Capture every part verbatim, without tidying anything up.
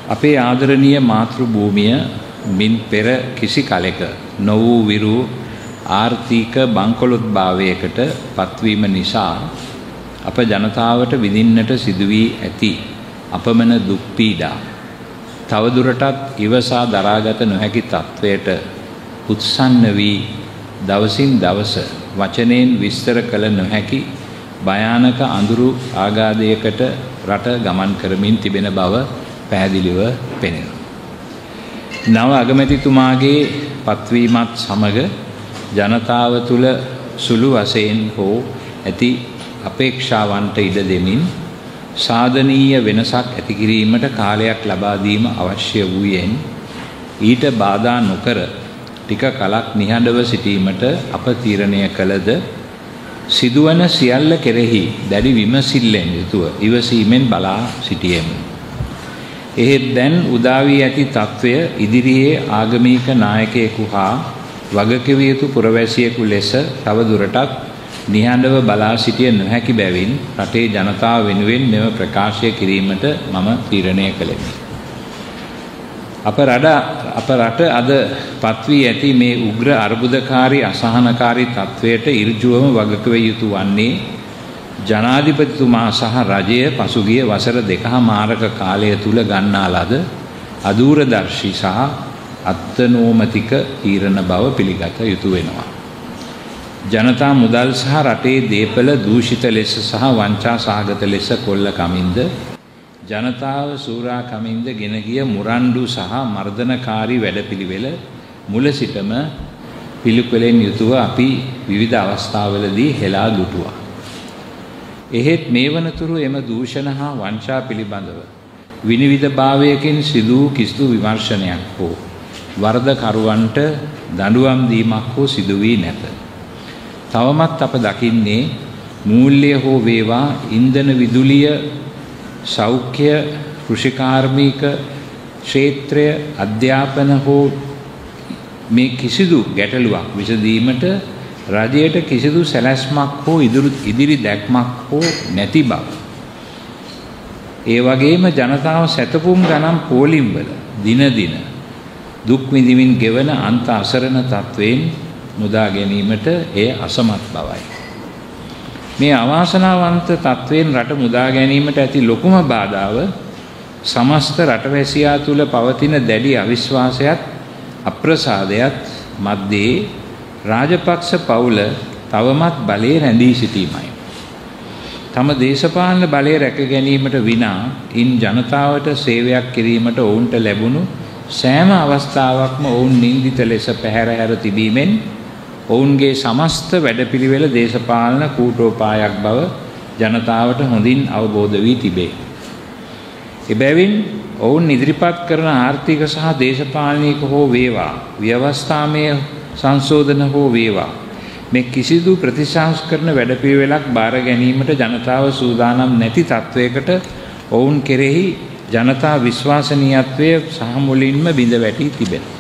අපේ ආදරණීය මාතෘ භූමිය මින් පෙර කිසි කලෙක නො වූ විරු ආර්ථික බංකොලොත්භාවයකට පත්වීම නිසා අප ජනතාවට විඳින්නට සිදු වී ඇති අපමණ දුක් පීඩා තවදුරටත් ඉවසා දරාගත නොහැකි තත්වයට උත්සන්න වී දවසින් දවස වචනයෙන් විස්තර කළ නොහැකි භයානක අඳුරු ආගාධයකට රට ගමන් කරමින් තිබෙන බව පැහැදිලිව පෙනෙනවා. නව අගමැතිතුමාගේ පත්වීමත් සමග ජනතාව තුළ සුළු වශයෙන් හෝ ඇති අපේක්ෂාවන්ට ඉඩ දෙමින් සාධනීය වෙනසක් ඇති කිරීමට කාලයක් ලබා දීම අවශ්‍ය වූයෙන් ඊට බාධා නොකර ටික කලක් නිහඬව සිටීමට අප තීරණය කළද සිදුවන සියල්ල කෙරෙහි දැඩි විමසිල්ලෙන් යුතුව ඉවසීමෙන් බලා සිටියෙමු. එහෙත් දැන් උදා වී ඇති තත්වය ඉදිරියේ ආගමික නායකයෙකු හා වගකිව යුතු පුරවැසියෙකු ලෙස තවදුරටත් නිහඬව බලා සිටිය නොහැකි බැවින් රටේ ජනතාව වෙනුවෙන් මෙම ප්‍රකාශය කිරීමට මම තීරණය කළෙමි. අප රට අප රට අද පත්වී ඇති මේ උග්‍ර අර්බුදකාරී අසහනකාරී තත්වයට ඍජුවම වගකිව යුතු වන්නේ ජනාධිපතිතුමා සහ රජය පසුගිය වසර දෙකහමාරක කාලය තුල ගන්නා ලද අදූරදර්ශී සහ අත්නෝමතික තීරණ බව පිළිගත යුතු වෙනවා. ජනතා මුදල් සහ රටේ දේපල දූෂිත ලෙස සහ වංචා සහගත ලෙස කොල්ල කමින්ද ජනතාව සූරා කමින්ද ගෙන ගිය මුරණ්ඩු සහ මර්ධනකාරී වැඩපිළිවෙල මුල සිටම පිළිකුලෙන් යුතුව අපි විවිධ අවස්ථාවලදී හෙලා දුටුවා. එහෙත් මේ වනතුරු එම දූෂණ හා වංචා පිළිබඳව විනිවිදභාවයකින් සිදු කිසිදු විමර්ශනයක් හෝ වරදකරුවන්ට දඬුවම් දීමක් හෝ සිදු වී නැත. තවමත් අප දකින්නේ මූල්‍ය හෝ වේවා ඉන්ධන විදුලිය සෞඛ්‍ය කෘෂිකාර්මික ක්ෂේත්‍රය අධ්‍යාපන හෝ මේ කිසිදු ගැටලුවක් විසඳීමට රජයට කිසිදු සැලැස්මක් හෝ ඉදිරි දැක්මක් හෝ නැති බව. ඒ වගේම ජනතාව සැතපුම් ගණන් පෝලිම්වල දින දින දුක් විඳිමින් ගෙවන අන්ත අසරණ තත්වයෙන් මුදා ගැනීමට එය අසමත් බවයි. මේ අවාසනාවන්ත තත්වයෙන් රට මුදා ගැනීමට ඇති ලොකුම බාධාව සමස්ත රටවැසියා තුළ පවතින දැඩි අවිශ්වාසයත් අප්‍රසාදයත් මැද්දේ රාජපක්ෂ පවුල තවමත් බලයේ රැඳී සිටීමයි. තම දේශපාලන බලය රැක ගැනීමට විනා ඉන් ජනතාවට සේවයක් කිරීමට ඔවුන්ට ලැබුණු සෑම අවස්ථාවක්ම ඔවුන් නින්දිත ලෙස පැහැරහැර තිබීමෙන් ඔවුන්ගේ සමස්ත වැඩපිළිවෙල දේශපාලන කූටෝපායක් බව ජනතාවට හොඳින් අවබෝධ වී තිබේ. එබැවින් ඔවුන් ඉදිරිපත් කරන ආර්ථික සහ දේශපාලනික හෝ වේවා ව්‍යවස්ථාමය සංශෝධන හෝ වේවා මේ කිසිදු ප්‍රතිසංස්කරණ වැඩපිළිවෙලක් බාර ගැනීමට ජනතාව සූදානම් නැති තත්වයකට ඔවුන් කෙරෙහි ජනතා විශ්වාසනීයත්වය සහ මුලින්ම බිඳ වැටි තිබෙනවා.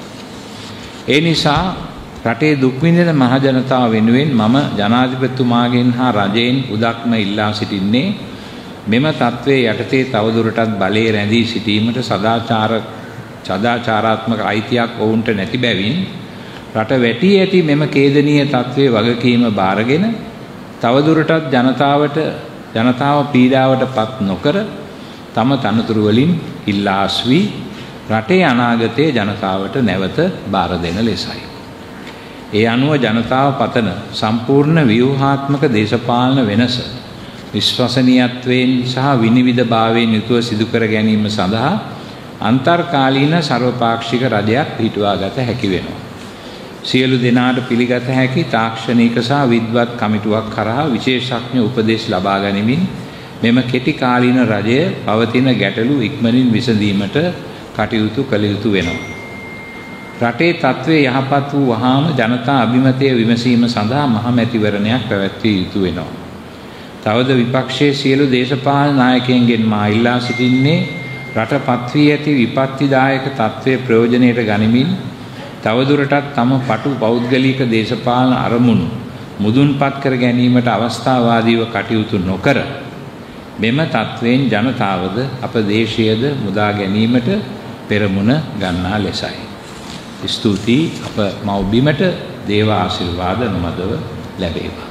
ඒ නිසා රටේ දුක් විඳින මහ ජනතාව වෙනුවෙන් මම ජනාධිපතිතුමාගෙන් හා රජයෙන් උදක්ම ඉල්ලා සිටින්නේ මෙම තත්වයේ යටතේ තවදුරටත් බලයේ රැඳී සිටීමට සදාචාර සදාචාරාත්මක අයිතියක් ඔවුන්ට නැති බැවින් රට වැටී ඇති මෙම ඛේදනීය තත්වයේ වගකීම බාරගෙන තවදුරටත් ජනතාවට ජනතාව පීඩාවට පත් නොකර තම තනතුරු වලින් ඉල්ලාස් වී රටේ අනාගතයේ ජනතාවට නැවත බාර දෙන ලෙසයි. ඒ අනුව ජනතාව පතන සම්පූර්ණ ව්‍යුහාත්මක දේශපාලන වෙනස විශ්වසනීයත්වයෙන් සහ විනිවිදභාවයෙන් යුතුව සිදු කර ගැනීම සඳහා අන්තර්කාලීන සර්වපාක්ෂික රජයක් පිහිටුවා ගත හැකි වෙනවා. සියලු දෙනාට පිළිගත හැකි තාක්ෂණික සහ විද්වත් කමිටුවක් කරා විශේෂඥ උපදෙස් ලබා ගනිමින් මෙම කෙටි කාලීන රජය පවතින ගැටලු ඉක්මනින් විසඳීමට කටයුතු කළ යුතු වෙනවා. රටේ තත්ත්වයේ යහපත් වූ වහාම ජනතා අභිමතය විමසීම සඳහා මහමැතිවරණයක් පැවැත්විය යුතු වෙනවා. තවද විපක්ෂයේ සියලු දේශපාලන නායකයන්ගෙන් මා ඉල්ලා සිටින්නේ රට පත්වී ඇති විපත්තිදායක තත්ත්වයේ ප්‍රයෝජනයට ගනිමින් තවදුරටත් තම පටු පෞද්ගලික දේශපාලන අරමුණු මුදුන්පත් කර ගැනීමට අවස්ථාවාදීව කටයුතු නොකර මෙම තත්වයෙන් ජනතාවද අප දේශයද මුදා ගැනීමට පෙරමුණ ගන්නා ලෙසයි. ස්තුතියි අප මව්බිමට දේව ආශිර්වාද නොමදව ලැබේවා.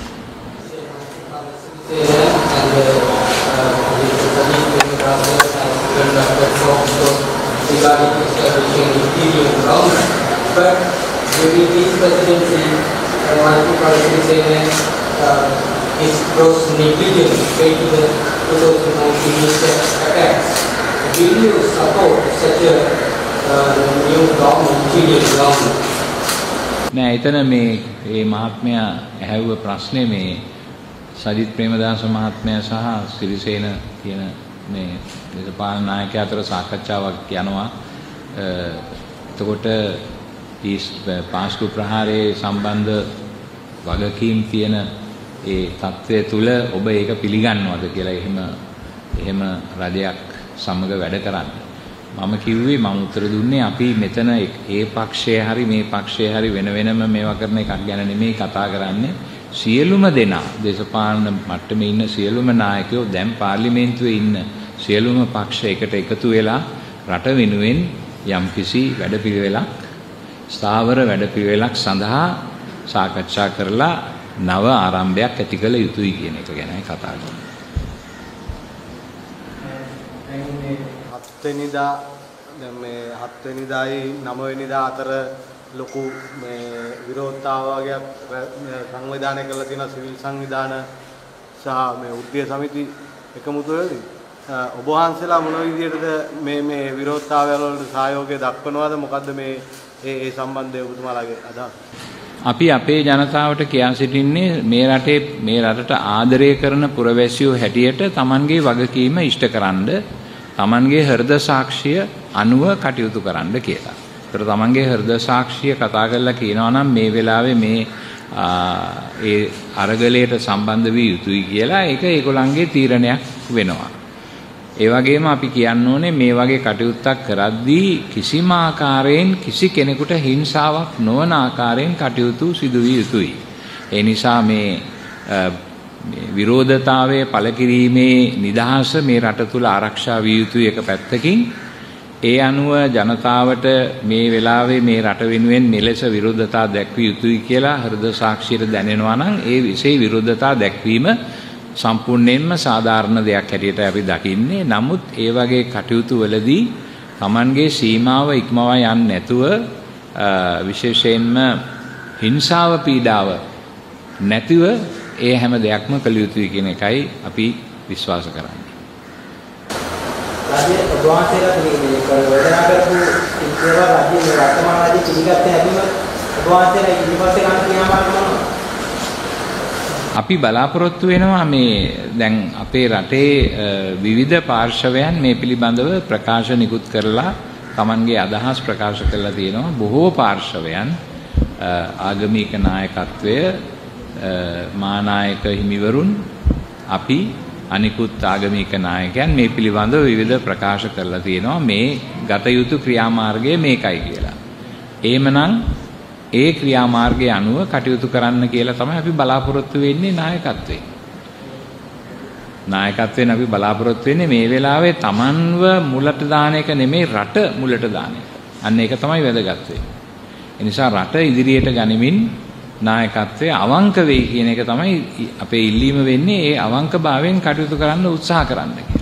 But during this presidency, uh, multiple saying uh, is gross negligence paid to the twenty nineteen attacks. Will you support such a uh, new government, Indian government? නෑ එතන මේ මේ මහත්මයා ඇහැව්ව ප්‍රශ්නේ මේ සජිත් ප්‍රේමදාස මහත්මයා සහ සිරිසේන කියන මේ දේශපාලන නායකයා අතර සාකච්ඡාවක් යනවා. එතකොට පාස්කු ප්‍රහාරයේ සම්බන්ධ වගකීම් තියෙන ඒ තත්ත්වය තුල ඔබ ඒක පිළිගන්නවද කියලා එහෙම එහෙම රජයක් සමග වැඩ කරන්න. මම කිව්වේ මම උත්තර දුන්නේ අපි මෙතන ඒ පක්ෂයේ හරි මේ පක්ෂයේ හරි වෙන වෙනම මේවා කරන එකක් ගැන නෙමෙයි කතා කරන්නේ. සියලුම දෙනා දේශපාලන මට්ටමේ ඉන්න සියලුම නායකයෝ දැන් පාර්ලිමේන්තුවේ ඉන්න සියලුම පක්ෂ එකට එකතු වෙලා රට වෙනුවෙන් යම්කිසි වැඩපිළිවෙලක් ස්ථාවර වැඩපිළිවෙලක් සඳහා සාකච්ඡා කරලා නව ආරම්භයක් ඇති කළ යුතුයි කියන එක ගැනයි කතා කරන්නේ. හත් වෙනිදා දැන් මේ හත් වෙනිදායි නව වෙනිදා අතර ලොකු මේ විරෝධතාවයක් සංවිධානය කරලා තියෙන සිවිල් සංවිධාන සහ මේ උද්දී සමිති එකමුතු වෙලදී ඔබ වහන්සේලා මොන විදිහටද මේ මේ විරෝධතාවය වලට සහයෝගය දක්වනවද මොකද්ද මේ ඒ ඒ සම්බන්ධය ඔබතුමාලාගේ අදහස්? අපි අපේ ජනතාවට කියා සිටින්නේ මේ රටේ මේ රටට ආදරය කරන පුරවැසියෝ හැටියට Tamanගේ වගකීම ඉෂ්ටකරනද Tamanගේ හෘද සාක්ෂිය අනුව කටයුතු කරන්න කියලා. ඒතර Tamanගේ හෘද සාක්ෂිය කතා කරලා කියනවා නම් මේ වෙලාවේ මේ ඒ අරගලයට සම්බන්ධ විය යුතුයි කියලා ඒක ඒගොල්ලන්ගේ තීරණයක් වෙනවා. ඒ වගේම අපි කියන්න ඕනේ මේ වගේ කටයුත්තක් කරද්දී කිසිම ආකාරයෙන් කිසි කෙනෙකුට හිංසාවක් නොවන ආකාරයෙන් කටයුතු සිදු විය යුතුයි. ඒ නිසා මේ විරෝධතාවයේ පළකිරීමේ නිදහස මේ රට තුල ආරක්ෂා විය යුතුයි එක පැත්තකින්. ඒ අනුව ජනතාවට මේ වෙලාවේ මේ රට වෙනුවෙන් මෙලෙස විරෝධතා දැක්විය යුතුයි කියලා හෘද සාක්ෂියට දැනෙනවා නම් ඒ විශේෂ විරෝධතා දැක්වීම සම්පූර්ණයෙන්ම සාධාරණ දෙයක් හැටියට අපි දකින්නේ. නමුත් ඒ වගේ කටයුතු වලදී Tamanගේ සීමාව ඉක්මවා යන්නේ නැතුව විශේෂයෙන්ම හිංසාව පීඩාව නැතිව ඒ හැම දෙයක්ම කළ යුතුයි කියන එකයි අපි විශ්වාස කරන්නේ. රජයේ ඔබවහන්සේලා මේ වේදනා කරපු ඉස්සෙල්ලා රජයේ වර්තමාන රජයේ පිළිගත්තේ නැතිව ඔබවහන්සේලා ඉදිරිපත් කරන ක්‍රියාමාර්ග මොනවද? අපි බලාපොරොත්තු වෙනවා මේ දැන් අපේ රටේ විවිධ පාර්ශවයන් මේ පිළිබඳව ප්‍රකාශ නිකුත් කරලා Tamanගේ අදහස් ප්‍රකාශ කරලා තියෙනවා. බොහෝ පාර්ශවයන් ආගමික නායකත්වය මානායක හිමිවරුන් අපි අනිකුත් ආගමික නායකයන් මේ පිළිබඳව විවිධ ප්‍රකාශ කරලා තියෙනවා මේ ගත යුතු ක්‍රියාමාර්ගය මේකයි කියලා. එහෙමනම් ඒ ක්‍රියාමාර්ගය අනුව කටයුතු කරන්න කියලා තමයි අපි බලාපොරොත්තු වෙන්නේ නායකත්වයෙන්. නායකත්වයෙන් අපි බලාපොරොත්තු වෙන්නේ මේ වෙලාවේ Tamanව මුලට දාන එක නෙමෙයි රට මුලට දාන එක. අන්න ඒක තමයි වැදගත් වෙන්නේ. ඒ නිසා රට ඉදිරියට ගනිමින් නායකත්වයේ අවංක වෙයි කියන එක තමයි අපේ ඉල්ලීම වෙන්නේ. ඒ අවංකභාවයෙන් කටයුතු කරන්න උත්සාහ කරන්න.